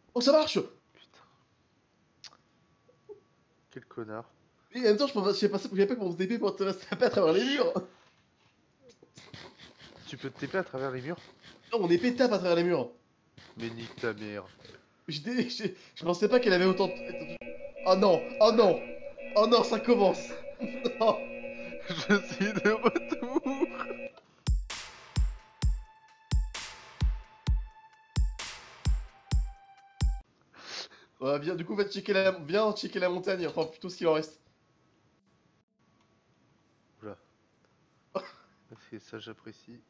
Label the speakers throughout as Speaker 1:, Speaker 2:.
Speaker 1: Oh, ça marche!
Speaker 2: Putain. Quel connard.
Speaker 1: Et en même temps, je sais pas que mon TP pour te taper à travers les murs!
Speaker 2: Tu peux te TP à travers les murs?
Speaker 1: Non, mon épée tape à travers les murs!
Speaker 2: Mais nique ta mère.
Speaker 1: Je pensais pas qu'elle avait autant de... Oh non! Oh non! Oh non, ça commence! Non.
Speaker 2: Je suis de retour.
Speaker 1: Ouais, viens, du coup, viens checker la montagne, enfin plutôt ce qu'il en reste.
Speaker 2: Oula. C'est ça, j'apprécie.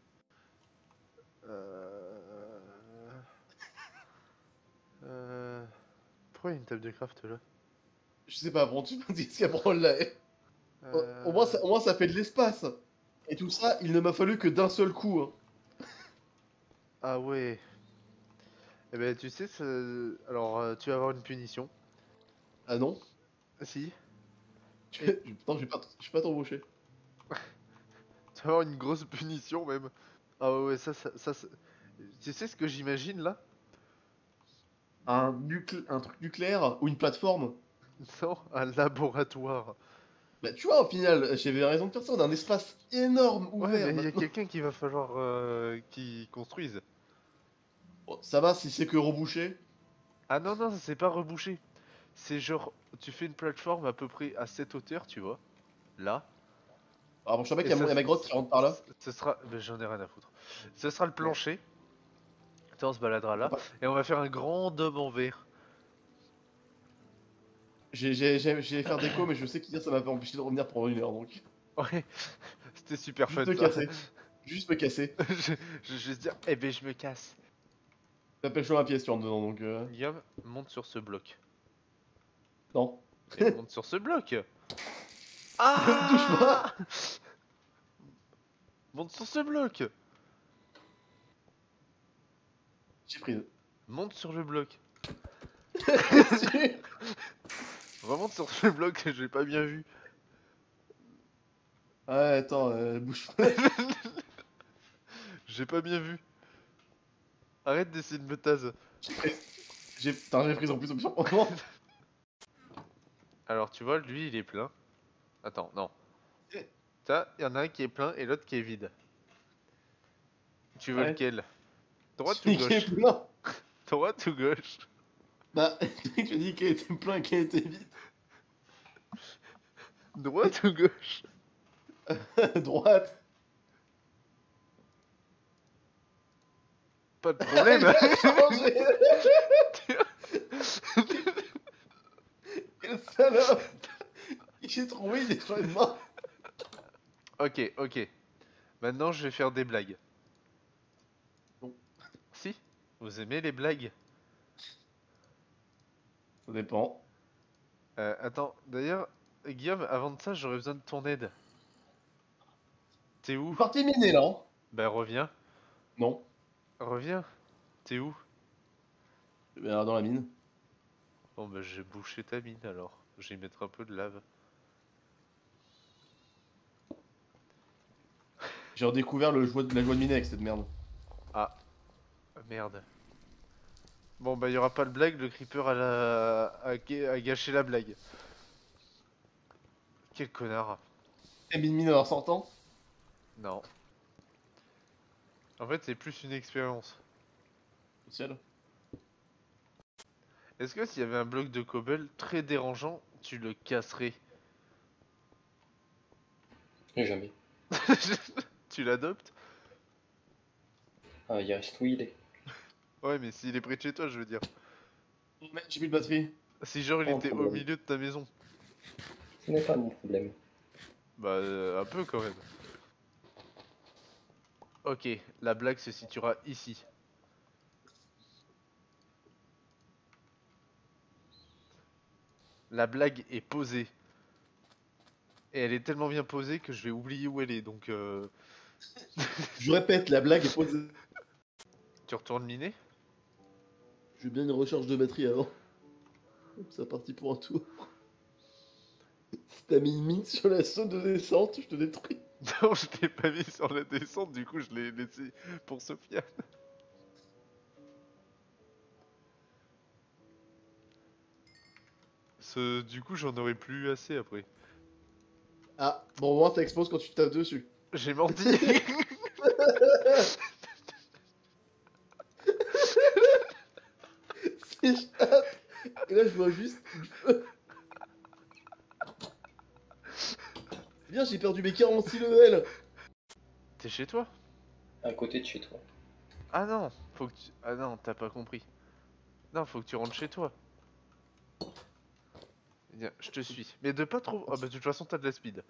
Speaker 2: Pourquoi il y a une table de craft là?
Speaker 1: Je sais pas, bon, tu me dis ce qu'il y a pour là. Au moins, ça fait de l'espace. Et tout ça, il ne m'a fallu que d'un seul coup. Hein.
Speaker 2: Ah ouais. Eh ben tu sais, alors tu vas avoir une punition.
Speaker 1: Ah non?
Speaker 2: Si. Et
Speaker 1: Putain, je vais pas t'embaucher.
Speaker 2: tu vas avoir une grosse punition même. Ah ouais, tu sais ce que j'imagine là?
Speaker 1: Un truc nucléaire ou une plateforme.
Speaker 2: Non, un laboratoire.
Speaker 1: Bah, tu vois, au final, j'avais raison de faire ça. On a un espace énorme
Speaker 2: Ouais,
Speaker 1: ouvert
Speaker 2: mais il y a
Speaker 1: maintenant.
Speaker 2: quelqu'un qui va falloir qui construise.
Speaker 1: Bon, ça va si c'est que rebouché.
Speaker 2: Ah non, non, c'est pas rebouché. C'est genre, tu fais une plateforme à peu près à cette hauteur, tu vois. Là.
Speaker 1: Alors, bon, je savais
Speaker 2: Et
Speaker 1: qu'il y a ma grotte qui rentre par là.
Speaker 2: ce sera. Ben, j'en ai rien à foutre. Ce sera le
Speaker 1: Bon,
Speaker 2: plancher. Attends, on se baladera
Speaker 1: y a
Speaker 2: là.
Speaker 1: pas-
Speaker 2: Et on va faire un grand dôme en verre.
Speaker 1: J'ai faire déco, mais je sais qu'hier ça m'avait empêché de revenir pendant 1 heure donc.
Speaker 2: Ouais, c'était super
Speaker 1: Juste
Speaker 2: fun
Speaker 1: me
Speaker 2: ça.
Speaker 1: casser. Juste me casser.
Speaker 2: Je vais juste dire, eh ben je me casse.
Speaker 1: T'appelles chaud ma pièce, tu rentres dedans donc.
Speaker 2: Guillaume, monte sur ce bloc.
Speaker 1: Non.
Speaker 2: Mais monte sur ce bloc.
Speaker 1: Touche pas!
Speaker 2: Ah Monte sur ce bloc.
Speaker 1: J'ai pris.
Speaker 2: Monte sur le bloc.
Speaker 1: Dessus.
Speaker 2: Remonte sur ce bloc, j'ai pas bien vu.
Speaker 1: Ouais, attends, bouge pas.
Speaker 2: J'ai pas bien vu. Arrête d'essayer de me tase.
Speaker 1: Putain, j'ai pris en plus en moment.
Speaker 2: Alors tu vois, lui il est plein. Attends, non. Ça, il y en a un qui est plein et l'autre qui est vide. Tu veux
Speaker 1: Ouais.
Speaker 2: lequel? Droite ou
Speaker 1: Celui qui est
Speaker 2: gauche?
Speaker 1: plein.
Speaker 2: Droite ou gauche?
Speaker 1: Bah, tu dis qu'il était plein et qu'il était vide.
Speaker 2: Droite ou gauche?
Speaker 1: Droite.
Speaker 2: Pas de
Speaker 1: Il
Speaker 2: problème.
Speaker 1: a changé. Quel salope. J'ai trouvé, il est changé de main.
Speaker 2: Ok, ok. Maintenant je vais faire des blagues.
Speaker 1: Bon,
Speaker 2: Si? Vous aimez les blagues?
Speaker 1: ça dépend.
Speaker 2: Attends, d'ailleurs, Guillaume, avant de ça, j'aurais besoin de ton aide. T'es
Speaker 1: Je
Speaker 2: où?
Speaker 1: suis parti miner là. Hein.
Speaker 2: Bah reviens.
Speaker 1: Non.
Speaker 2: Reviens. T'es où?
Speaker 1: Eh bien, dans la mine.
Speaker 2: Bon bah j'ai bouché ta mine alors. Je vais y mettre un peu de lave.
Speaker 1: J'ai redécouvert la joie de miner avec cette merde.
Speaker 2: Ah, merde. Bon bah y aura pas de blague, le creeper a gâché la blague. Quel connard.
Speaker 1: Et mine en sortant.
Speaker 2: Non. En fait c'est plus une expérience.
Speaker 1: Au ciel.
Speaker 2: Est-ce que s'il y avait un bloc de cobble très dérangeant, tu le casserais?
Speaker 3: Jamais.
Speaker 2: Tu l'adoptes?
Speaker 3: Ah, il reste où il est.
Speaker 2: Ouais mais s'il est près de chez toi je veux dire.
Speaker 1: Oh, merde, j'ai plus de batterie.
Speaker 2: Si genre il
Speaker 3: Pas un
Speaker 2: était au
Speaker 3: problème.
Speaker 2: milieu de ta maison.
Speaker 3: Ce n'est pas mon problème.
Speaker 2: Bah un peu quand même. Ok, la blague se situera ici. La blague est posée. Et elle est tellement bien posée que je vais oublier où elle est, donc
Speaker 1: Je répète, la blague est posée.
Speaker 2: tu retournes miner?
Speaker 1: Je veux bien une recharge de batterie avant. C'est parti pour un tour. Si t'as mis une mine sur la zone de descente, je te détruis.
Speaker 2: Non, je t'ai pas mis sur la descente, du coup je l'ai laissé pour Sophia. Du coup, j'en aurais plus assez après.
Speaker 1: Ah, bon, moi, ça explose quand tu tapes dessus.
Speaker 2: J'ai menti.
Speaker 1: S'échappe. Et là, je vois juste du feu. C'est bien, j'ai perdu mes 46 levels.
Speaker 2: T'es chez toi?
Speaker 3: À côté de chez toi.
Speaker 2: Ah non, faut que tu... Ah non, t'as pas compris. Non, faut que tu rentres chez toi. Viens, je te suis. Mais de pas trop... Ah bah de toute façon, t'as de la speed.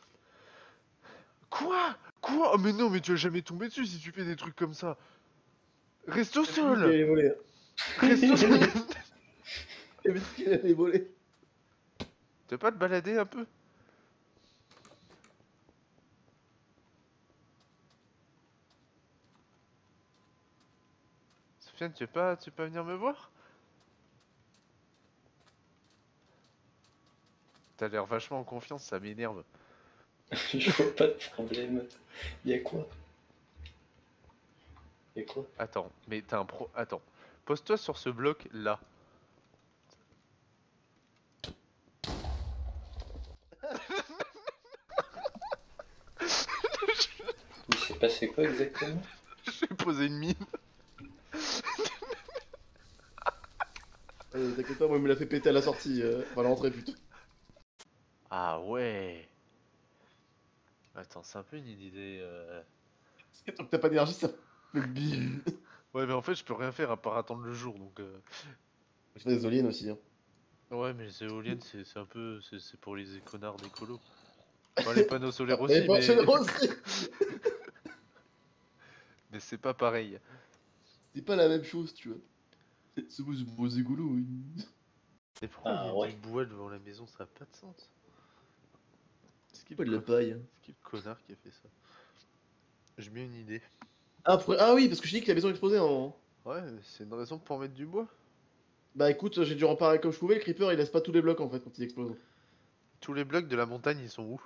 Speaker 2: Quoi? Quoi? Oh mais non, mais tu vas jamais tomber dessus si tu fais des trucs comme ça. Reste au
Speaker 1: J'ai vu qu'il
Speaker 2: sol.
Speaker 1: allait voler.
Speaker 2: Reste au sol.
Speaker 1: J'ai vu qu'il allait voler.
Speaker 2: Tu veux pas te balader un peu? Sofiane, tu veux pas venir me voir? T'as l'air vachement en confiance, ça m'énerve.
Speaker 3: Je vois pas de problème. Y'a quoi? Y'a quoi?
Speaker 2: Attends, mais t'as un pro... Attends. Pose-toi sur ce bloc là.
Speaker 3: Il s'est passé quoi exactement?
Speaker 2: J'ai posé une mine.
Speaker 1: T'inquiète pas, moi, il me l'a fait péter à la sortie. Enfin, à l'entrée plutôt.
Speaker 2: Ah ouais. Attends, c'est un peu une idée...
Speaker 1: Tant que t'as pas d'énergie, ça fait bim.
Speaker 2: Ouais, mais en fait, je peux rien faire à part attendre le jour, donc...
Speaker 1: Je fais des aliens aussi. Hein.
Speaker 2: Ouais, mais les éoliennes, c'est un peu... C'est pour les connards d'écolo. Enfin, les panneaux solaires
Speaker 1: Et
Speaker 2: aussi,
Speaker 1: pas
Speaker 2: mais...
Speaker 1: aussi.
Speaker 2: mais c'est pas pareil.
Speaker 1: C'est pas la même chose, tu vois. C'est beau égolos, oui.
Speaker 2: Et pourquoi il y
Speaker 3: Ah
Speaker 2: a
Speaker 3: ouais.
Speaker 2: du bois devant la maison? Ça a pas de sens. C'est qui
Speaker 1: Pas
Speaker 2: le,
Speaker 1: de la paille. Hein.
Speaker 2: c'est qui le connard qui a fait ça? J'ai bien une idée.
Speaker 1: Ah oui, parce que je dis que la maison explosait en...
Speaker 2: Ouais, c'est une raison pour mettre du bois.
Speaker 1: Bah écoute, j'ai dû reparer comme je pouvais, le creeper il laisse pas tous les blocs en fait quand il explose.
Speaker 2: Tous les blocs de la montagne, ils sont où?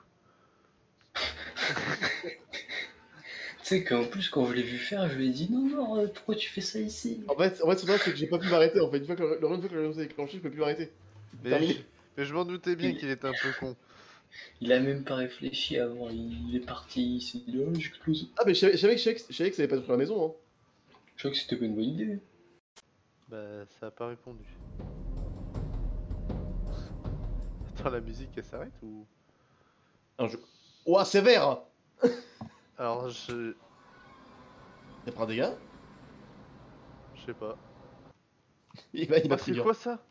Speaker 3: Tu sais qu'en plus, quand je l'ai vu faire, je lui ai dit non, non, pourquoi tu fais ça ici?
Speaker 1: En fait, c'est ça, c'est que j'ai pas pu m'arrêter en fait. Une fois que la maison s'est déclenchée, je peux plus m'arrêter.
Speaker 2: Mais
Speaker 1: Terminé.
Speaker 2: je m'en doutais bien qu'il était un peu con.
Speaker 3: Il a même pas réfléchi avant, il est parti, il s'est dit oh, j'explose.
Speaker 1: Ah, mais je savais que ça allait pas être sur la maison. Hein.
Speaker 3: Je crois que c'était pas une bonne idée.
Speaker 2: Bah, ça a pas répondu. Attends, la musique, elle s'arrête ou...
Speaker 1: Alors, Ouah, sévère.
Speaker 2: Alors, je
Speaker 1: Il prend un dégât.
Speaker 2: sais pas.
Speaker 1: Il va
Speaker 2: Oh, c'est
Speaker 1: trigger.
Speaker 2: quoi ça?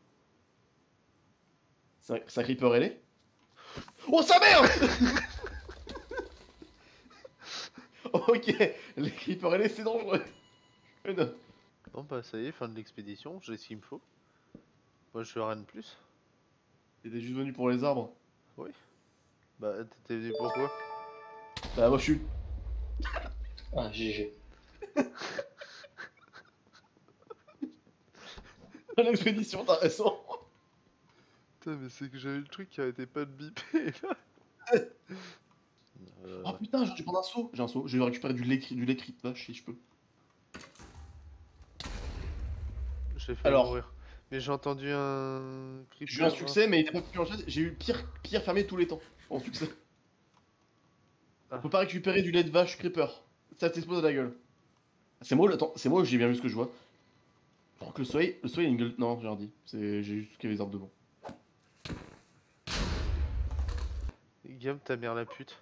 Speaker 1: C'est un creeper ailé. Oh, sa mère. Ok, les creepers ailés c'est dangereux. Je note.
Speaker 2: Bon, bah, ça y est, fin de l'expédition, j'ai ce qu'il me faut. Moi, je veux rien de plus.
Speaker 1: T'étais juste venu pour les arbres.
Speaker 2: Oui. Bah, t'étais venu pourquoi?
Speaker 1: Bah, moi je suis.
Speaker 3: Ah, GG.
Speaker 1: L'expédition, t'as raison.
Speaker 2: Putain, mais c'est que j'avais le truc qui arrêtait pas de biper là.
Speaker 1: Oh putain, j'ai dû prendre un seau. J'ai un seau, je vais récupérer du lait de vache si je peux.
Speaker 2: J'ai fait
Speaker 1: Alors.
Speaker 2: mourir. Mais j'ai entendu un creeper.
Speaker 1: J'ai eu un succès, mais il n'est pas plus en chasse. J'ai eu pire fermé tous les temps. En succès.
Speaker 2: Ah.
Speaker 1: On peut pas récupérer du lait de vache creeper. Ça t'explose à la gueule. C'est moi, attends, c'est moi ou j'ai bien vu ce que je vois. Je crois que le soleil a une gueule. Non, j'ai rien dit. J'ai juste qu'il y avait les arbres devant.
Speaker 2: Guillaume, ta mère la pute.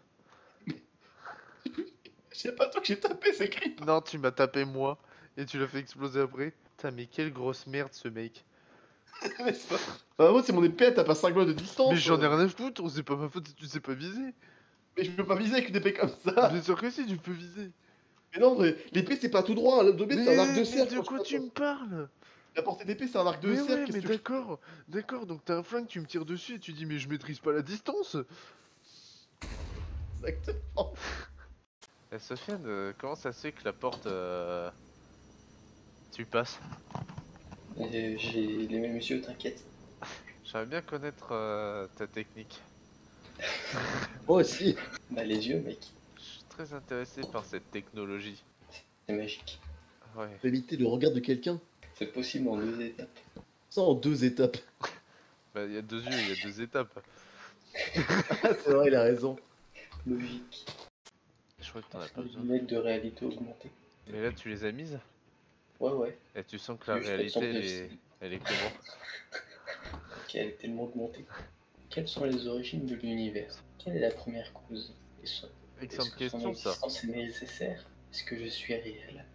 Speaker 1: C'est pas toi que j'ai tapé, c'est creep.
Speaker 2: Non, tu m'as tapé moi. Et tu l'as fait exploser après. Putain, mais quelle grosse merde ce mec.
Speaker 1: N'est-ce pas? Bah, moi, c'est mon épée, t'as pas 5 blocs de distance.
Speaker 2: Mais j'en ai rien à foutre, c'est pas ma faute si tu sais pas viser.
Speaker 1: Mais je peux pas viser avec une épée comme ça.
Speaker 2: Bien sûr que si, tu peux viser.
Speaker 1: Mais non, l'épée c'est pas tout droit. L'épée c'est un arc de
Speaker 2: Mais
Speaker 1: cercle.
Speaker 2: de quoi tu me parles?
Speaker 1: La portée d'épée c'est un arc de
Speaker 2: Mais
Speaker 1: cercle.
Speaker 2: ouais,
Speaker 1: qu'est-ce
Speaker 2: mais
Speaker 1: que tu veux
Speaker 2: d'accord, d'accord, donc t'as un flingue, tu me tires dessus et tu dis mais je maîtrise pas la distance.
Speaker 1: Exactement.
Speaker 2: Sofiane, comment ça se fait que la porte... Tu passes?
Speaker 3: J'ai les mêmes yeux, t'inquiète.
Speaker 2: J'aimerais bien connaître ta technique.
Speaker 1: Moi aussi.
Speaker 3: Bah, les yeux, mec,
Speaker 2: Je suis très intéressé par cette technologie.
Speaker 3: c'est magique.
Speaker 2: Ouais.
Speaker 1: Éviter le regard de quelqu'un.
Speaker 3: C'est possible en 2 étapes.
Speaker 1: Ça en 2 étapes.
Speaker 2: Bah, il y a 2 yeux, il y a 2 étapes.
Speaker 1: C'est vrai, il a raison.
Speaker 3: Logique.
Speaker 2: Je crois que t'en as pas
Speaker 3: Des
Speaker 2: besoin.
Speaker 3: lunettes de réalité augmentée.
Speaker 2: Mais là, tu les as mises
Speaker 3: Ouais.
Speaker 2: et tu sens que la
Speaker 3: Juste, elles
Speaker 2: réalité,
Speaker 3: sont
Speaker 2: elle est comment?
Speaker 3: Elle est tellement augmentée. Quelles sont les origines de l'univers? Quelle est la première cause? Est-ce
Speaker 2: Excellente
Speaker 3: que son
Speaker 2: question, ça.
Speaker 3: existence est nécessaire? Est-ce que je suis réel?